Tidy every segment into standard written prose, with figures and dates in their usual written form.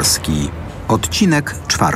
Literski. Odcinek 4.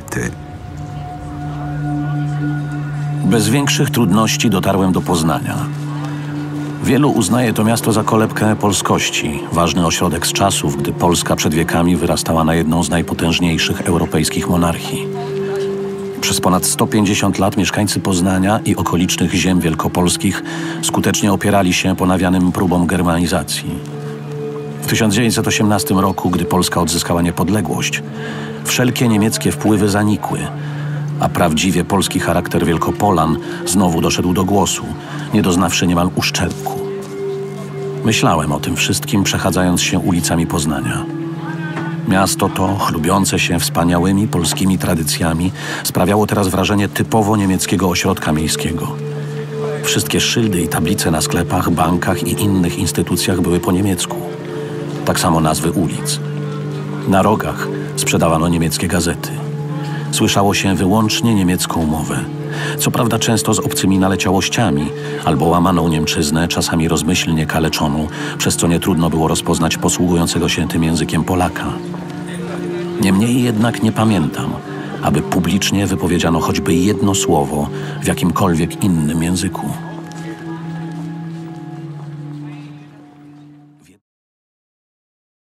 Bez większych trudności dotarłem do Poznania. Wielu uznaje to miasto za kolebkę polskości, ważny ośrodek z czasów, gdy Polska przed wiekami wyrastała na jedną z najpotężniejszych europejskich monarchii. Przez ponad 150 lat mieszkańcy Poznania i okolicznych ziem wielkopolskich skutecznie opierali się ponawianym próbom germanizacji. W 1918 roku, gdy Polska odzyskała niepodległość, wszelkie niemieckie wpływy zanikły, a prawdziwie polski charakter Wielkopolan znowu doszedł do głosu, nie doznawszy niemal uszczerbku. Myślałem o tym wszystkim, przechadzając się ulicami Poznania. Miasto to, chlubiące się wspaniałymi polskimi tradycjami, sprawiało teraz wrażenie typowo niemieckiego ośrodka miejskiego. Wszystkie szyldy i tablice na sklepach, bankach i innych instytucjach były po niemiecku. Tak samo nazwy ulic. Na rogach sprzedawano niemieckie gazety. Słyszało się wyłącznie niemiecką mowę. Co prawda często z obcymi naleciałościami, albo łamaną niemczyznę, czasami rozmyślnie kaleczoną, przez co nie trudno było rozpoznać posługującego się tym językiem Polaka. Niemniej jednak nie pamiętam, aby publicznie wypowiedziano choćby jedno słowo w jakimkolwiek innym języku.